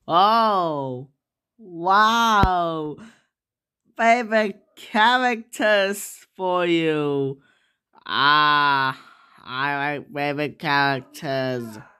Oh, wow. Favorite characters for you. Ah, I like favorite characters.